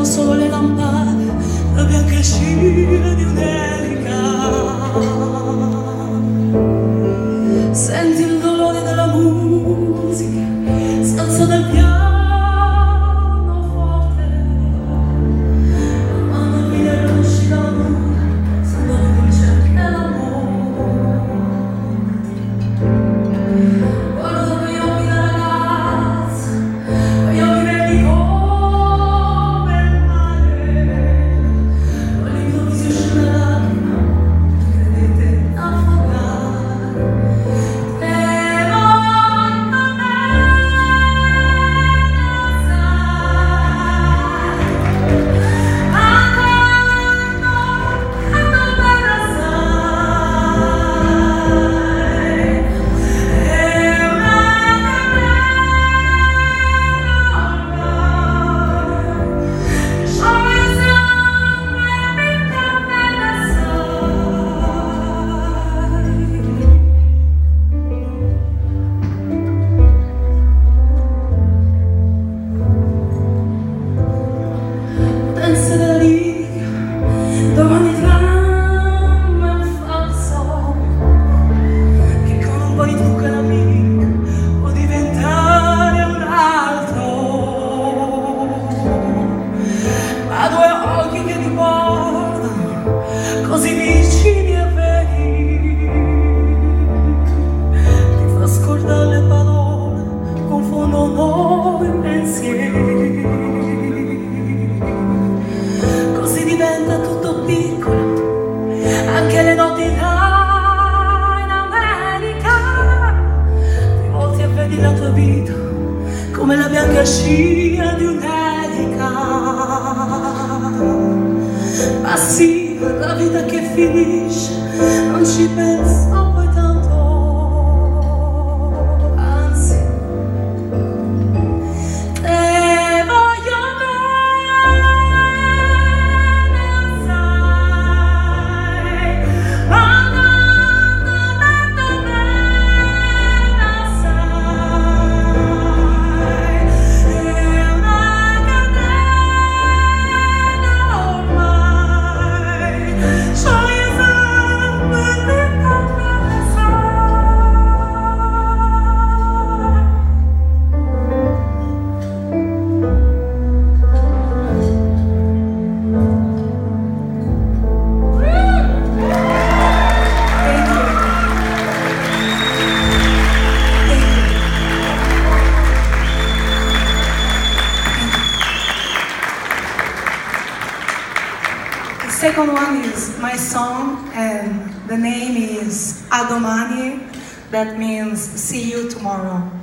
solo le lampade, la bianca scia di un'elica. Senti il dolore della musica, si alza dal pianoforte, quando il video uscì dalla mura, sembra dolce anche l'amore. Guardo quegli occhi da ragazza, quegli occhi verdi come il mare, all'improvviso esce una lacrima, credete affogare. E voi non me domani tramma un falso che con un po' di trucco e l'amico può diventare un altro, ma due occhi che ti guardano così vicini e veri ti fa scordare le parole, confondono i pensieri. Così diventa tutto piccolo, anche le notti là in America. Ti volti e vedi la tua vita come la bianca scia di un'elica. Ma sì, la vita che finisce, non ci penso poi tanto, anzi te voglio bene, sai, ma tanto bene, sai, è una catena ormai, gioia sempre di The second one is my song, and the name is A Domani, that means see you tomorrow.